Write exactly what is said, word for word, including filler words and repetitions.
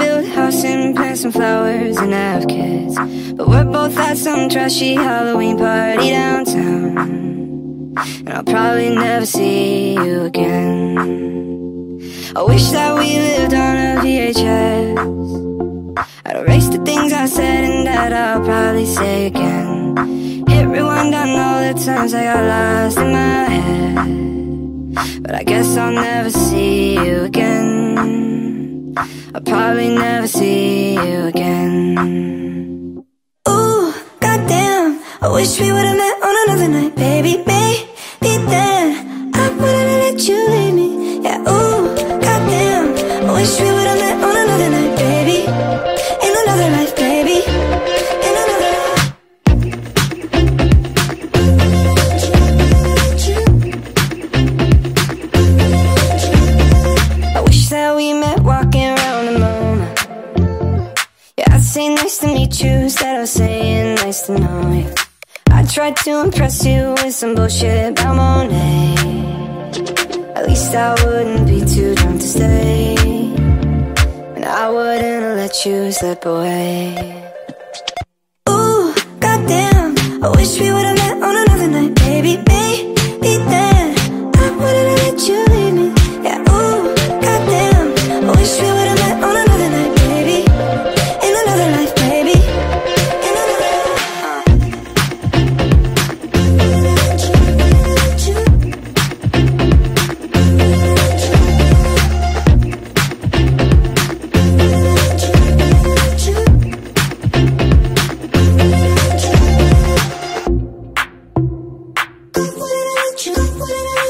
build a house and plant some flowers and have kids, but we're both at some trashy Halloween party downtown, and I'll probably never see you again. I wish that we lived on a V H S. I'd erase the things I said and that I'll probably say again. Hit rewind on all the times I got lost in my head, but I guess I'll never see you again. I'll probably never see you again. Ooh, goddamn, I wish we would've met on another night, baby. Maybe then I wouldn't have let you leave me. Yeah, ooh, goddamn, I wish we would've met on another night, baby. In another life, baby. In another life. I wish that we met walking around the moon. Yeah, I'd say nice to meet you instead of saying nice to know you. I tried to impress you with some bullshit about Monet. At least I wouldn't be too drunk to stay, and I wouldn't have let you slip away. Ooh, goddamn, I wish we would've met on another night, baby. Maybe then I wouldn't have let you leave me. Yeah, ooh, goddamn, I wish we would've met on another night, baby. In another life, baby. In another life. What did I let you, what did I